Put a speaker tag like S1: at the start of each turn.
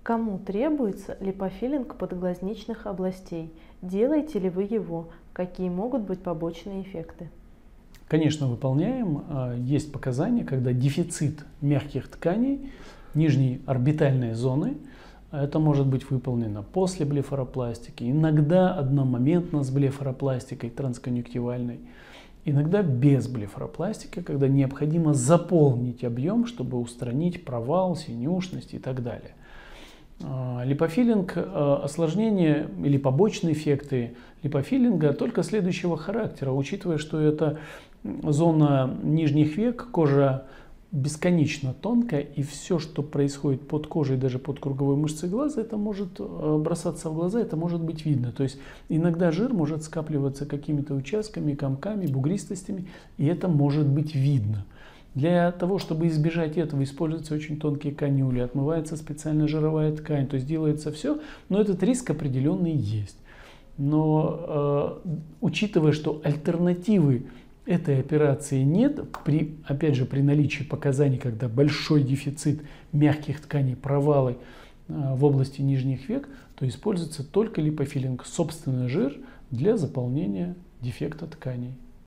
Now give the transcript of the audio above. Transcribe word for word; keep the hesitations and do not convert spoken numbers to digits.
S1: Кому требуется липофилинг подглазничных областей? Делаете ли вы его? Какие могут быть побочные эффекты?
S2: Конечно, выполняем. Есть показания, когда дефицит мягких тканей нижней орбитальной зоны, это может быть выполнено после блефаропластики, иногда одномоментно с блефаропластикой трансконъюнктивальной, иногда без блефаропластики, когда необходимо заполнить объем, чтобы устранить провал, синюшность и так далее. Липофилинг, осложнения или побочные эффекты липофилинга только следующего характера, учитывая, что это зона нижних век, кожа бесконечно тонкая, и все, что происходит под кожей, даже под круговой мышцей глаза, это может бросаться в глаза, это может быть видно. То есть иногда жир может скапливаться какими-то участками, комками, бугристостями, и это может быть видно. Для того, чтобы избежать этого, используются очень тонкие канюли, отмывается специальная жировая ткань, то есть делается все, но этот риск определенный есть. Но э, учитывая, что альтернативы этой операции нет, при, опять же, при наличии показаний, когда большой дефицит мягких тканей, провалы э, в области нижних век, то используется только липофилинг, собственный жир для заполнения дефекта тканей.